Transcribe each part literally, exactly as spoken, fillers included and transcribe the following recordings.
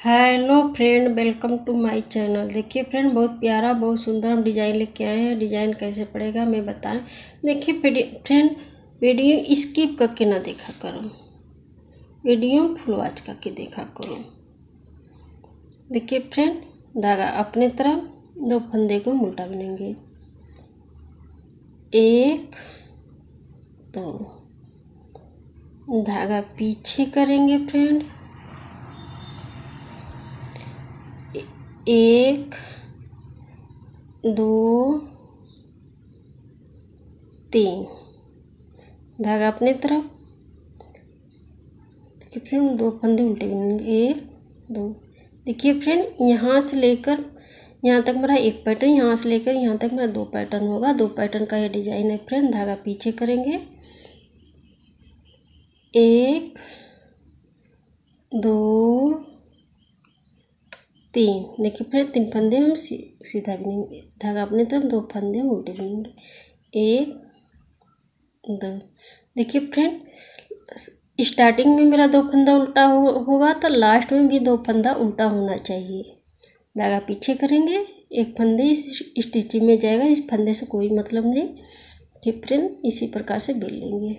Hello friend, welcome to my channel. देखिए friend, बहुत प्यारा बहुत सुंदर हम डिज़ाइन लेके आए हैं। डिज़ाइन कैसे पड़ेगा मैं बताएं। देखिए फ्रेंड, वीडियो स्किप करके ना देखा करो, वीडियो फुल वॉच करके देखा करो। देखिए फ्रेंड, धागा अपने तरफ दो फंदे को उल्टा बनेंगे, एक दो, धागा पीछे करेंगे फ्रेंड, एक दो तीन, धागा अपने तरफ। देखिए फ्रेंड, दो फंदे उल्टे बुनेंगे, एक दो। देखिए फ्रेंड, यहाँ से लेकर यहाँ तक मेरा एक पैटर्न, यहाँ से लेकर यहाँ तक मेरा दो पैटर्न होगा। दो पैटर्न का ये डिजाइन है फ्रेंड। धागा पीछे करेंगे, एक दो तीन। देखिए फ्रेंड, तीन फंदे हम सी, सीधा बुनेंगे, धागा अपने तरफ, दो फंदे हम उल्टे बुनेंगे, एक दो। देखिए फ्रेंड, स्टार्टिंग में मेरा दो फंदा उल्टा हो, होगा तो लास्ट में भी दो फंदा उल्टा होना चाहिए। धागा पीछे करेंगे, एक फंदे इस स्टिचिंग में जाएगा, इस फंदे से कोई मतलब नहीं। ठीक फ्रेंड, इसी प्रकार से बेल लेंगे।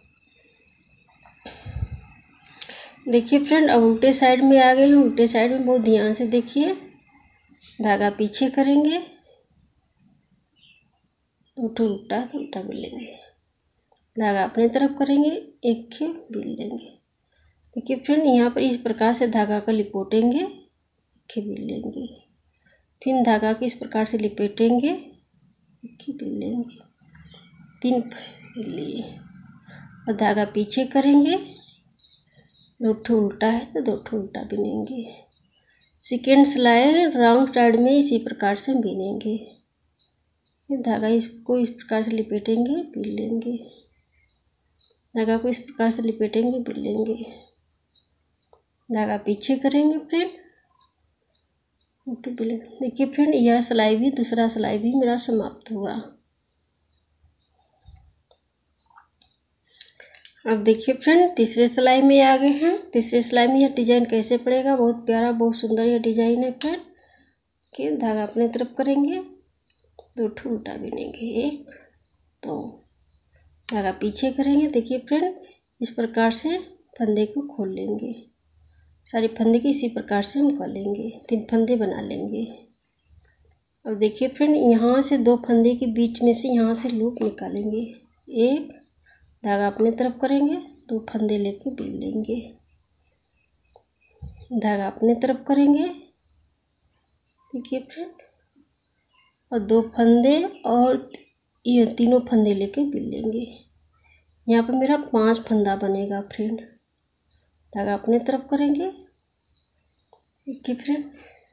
देखिए फ्रेंड, अब उल्टे साइड में आ गए हैं। उल्टे साइड में बहुत ध्यान से देखिए, धागा पीछे करेंगे, उल्टा उल्टा तो उल्टा बेल लेंगे, धागा अपने तरफ करेंगे, एक खे बेल लेंगे। देखिए फ्रेंड, यहाँ पर इस प्रकार से धागा को लिपोटेंगे, एक खे बेल लेंगे, फिर धागा को इस प्रकार से लिपेटेंगे, एक खे बेल लेंगे, तीन बेल लिए, और धागा पीछे करेंगे, दो ठो उल्टा है तो दो ठो उल्टा बिनेंगे। सेकेंड सिलाई राउंड साइड में इसी प्रकार से बिनेंगे। धागा इसको इस प्रकार से लिपेटेंगे, बिल लेंगे, धागा को इस प्रकार से लिपेटेंगे, बिल लेंगे, धागा पीछे करेंगे फ्रेंड, देखिए फ्रेंड, यह सिलाई भी दूसरा सिलाई भी मेरा समाप्त हुआ। अब देखिए फ्रेंड, तीसरे सिलाई में आ गए हैं। तीसरे सिलाई में यह डिजाइन कैसे पड़ेगा, बहुत प्यारा बहुत सुंदर यह डिजाइन है फ्रेंड। कि धागा अपने तरफ करेंगे, दो ठो उल्टा बिनेंगे, एक दो, धागा पीछे करेंगे। देखिए फ्रेंड, इस प्रकार से फंदे को खोल लेंगे, सारे फंदे की इसी प्रकार से हम कर लेंगे, तीन फंदे बना लेंगे। और देखिए फ्रेंड, यहाँ से दो फंदे के बीच में से यहाँ से लूप निकालेंगे, एक, धागा अपने तरफ करेंगे, दो फंदे लेके बिल लेंगे, धागा अपने तरफ करेंगे। देखिए फ्रेंड, और दो फंदे और ये तीनों फंदे लेके बिल लेंगे। यहाँ पे मेरा पांच फंदा बनेगा फ्रेंड। धागा अपने तरफ करेंगे, देखिए फ्रेंड,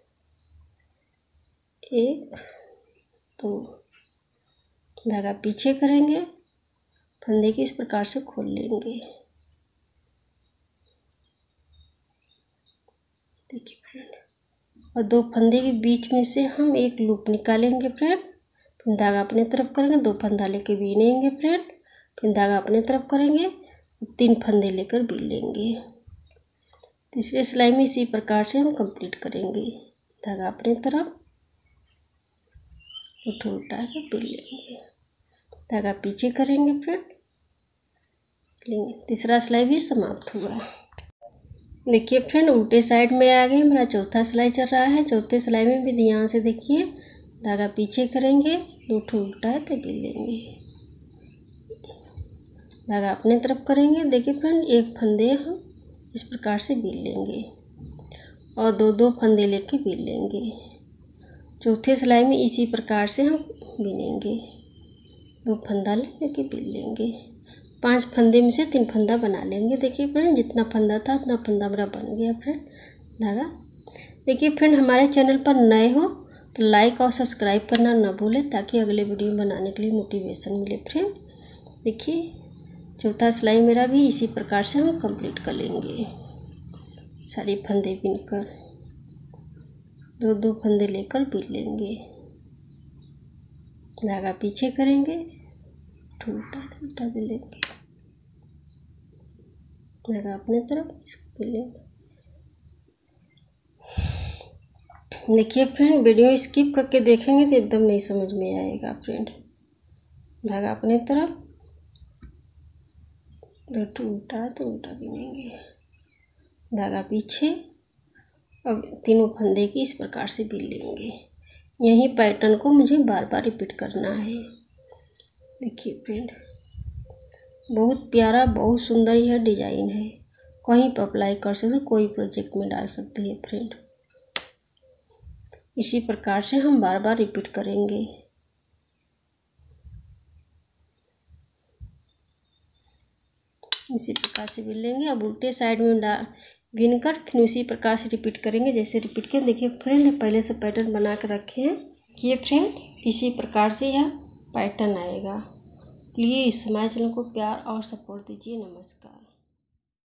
एक दो, धागा पीछे करेंगे, फंदे की इस प्रकार से खोल लेंगे। देखिए फ्रेंड, और दो फंदे के बीच में से हम एक लूप निकालेंगे फ्रेंड, फिर धागा अपने तरफ करेंगे, दो फंदा लेके बीनेंगे फ्रेंड, फिर धागा अपने तरफ करेंगे, तीन फंदे लेकर बीन लेंगे। तीसरे सिलाई में इसी प्रकार से हम कंप्लीट करेंगे। धागा अपने तरफ, उठो उल्टा है बीन लेंगे, धागा पीछे करेंगे फ्रेंड, लेंगे। तीसरा सिलाई भी समाप्त हुआ। देखिए फ्रेंड, उल्टे साइड में आ गए, मेरा चौथा सिलाई चल रहा है। चौथे सिलाई में भी ध्यान से देखिए, धागा पीछे करेंगे, दो ठो उल्टा है तो बिल लेंगे, धागा अपने तरफ करेंगे। देखिए फ्रेंड, एक फंदे हम इस प्रकार से बिल लेंगे और दो दो फंदे लेके बिल लेंगे। चौथे सिलाई में इसी प्रकार से हम बिनेंगे, दो फंदा लेके बिल लेंगे, पांच फंदे में से तीन फंदा बना लेंगे। देखिए फ्रेंड, जितना फंदा था उतना फंदा मेरा बन गया फ्रेंड धागा। देखिए फ्रेंड, हमारे चैनल पर नए हो तो लाइक और सब्सक्राइब करना ना भूलें, ताकि अगले वीडियो बनाने के लिए मोटिवेशन मिले फ्रेंड। देखिए, चौथा सिलाई मेरा भी इसी प्रकार से हम कंप्लीट कर लेंगे। सारे फंदे बिनकर दो दो फंदे लेकर बिन लेंगे, धागा पीछे करेंगे, उल्टा उल्टा बिन लेंगे, धागा अपने तरफ इसको बिन लेंगे, देखिए फ्रेंड, वीडियो स्किप करके देखेंगे तो एकदम नहीं समझ में आएगा फ्रेंड। धागा अपने तरफ, तो उल्टा तो उल्टा बिनेंगे, धागा पीछे। अब तीनों फंदे की इस प्रकार से बिन लेंगे। यही पैटर्न को मुझे बार बार रिपीट करना है। देखिए फ्रेंड, बहुत प्यारा, बहुत सुंदर यह डिजाइन है। कहीं पर अप्लाई कर सकते, कोई प्रोजेक्ट में डाल सकते हैं फ्रेंड। इसी प्रकार से हम बार बार रिपीट करेंगे। इसी प्रकार से बिन लेंगे। अब उल्टे साइड में डाल बिनकर फिर उसी प्रकार से रिपीट करेंगे जैसे रिपीट किया। देखिए फ्रेंड, पहले से पैटर्न बना कर रखे हैं। ये फ्रेंड, इसी प्रकार से यह पैटर्न आएगा। प्लीज़ हमारे चैनल को प्यार और सपोर्ट दीजिए। नमस्कार।